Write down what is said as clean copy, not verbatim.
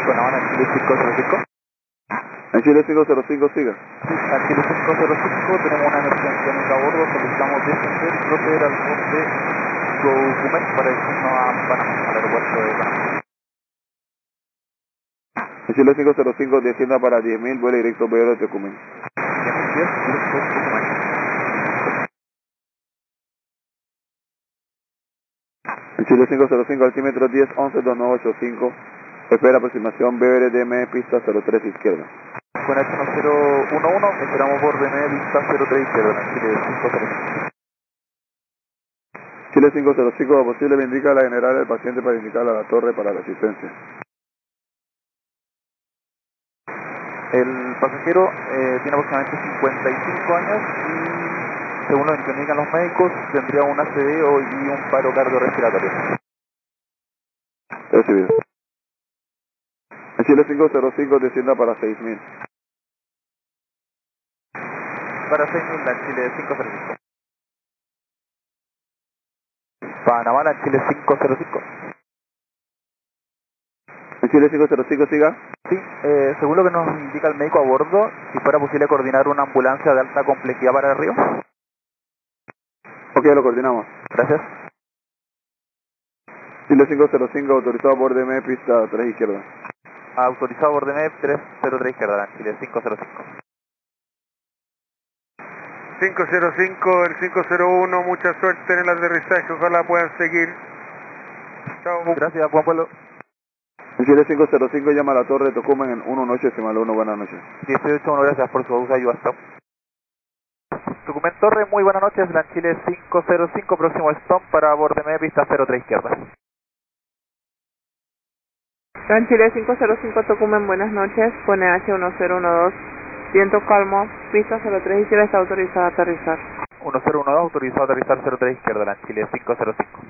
Panamá, Chile 505. En Chile 505 siga. Sí, a Chile 505 tenemos una emergencia en a bordo, solicitamos descender y proceder al borde Tocumen para irnos a Panamá, al aeropuerto de Panamá. En Chile 505 descienda para 10.000, vuelo directo Bello de Tocumen. 10 directo Tocumen. En Chile 505 altímetro 1011-2985, espera aproximación BRDM pista 03 izquierda. Con H1011, esperamos borde media pista 03 izquierda, en Chile 505. Chile 505, lo posible me indica la general del paciente para indicar a la torre para la asistencia. El pasajero tiene aproximadamente 55 años y, según lo que indican los médicos, tendría un ACV y un paro cardiorrespiratorio. Recibido. En Chile 505 descienda para 6.000. Para 6.000 en Chile 505. Panamá en Chile 505. En Chile 505 siga. Sí, según lo que nos indica el médico a bordo, si fuera posible coordinar una ambulancia de alta complejidad para el río. Ok, lo coordinamos. Gracias. Chile 505 autorizado por DM pista 3 izquierda. Autorizado por DMF 303 izquierda, Chile 505. 505, el 501, mucha suerte en el aterrizaje, ojalá puedan seguir. Chao. Gracias, buen vuelo. En Chile 505 llama a la torre de Tocumen en 1 buenas noches. 18, gracias por su ayuda. Stop. Tocumen Torre, muy buenas noches, LAN Chile 505, próximo stop para borde pista 03 izquierda. LAN Chile 505 Tocumen, buenas noches, pone H1012, viento calmo, pista 03 izquierda, está autorizado a aterrizar. 1012, autorizado a aterrizar 03 izquierda, LAN Chile 505.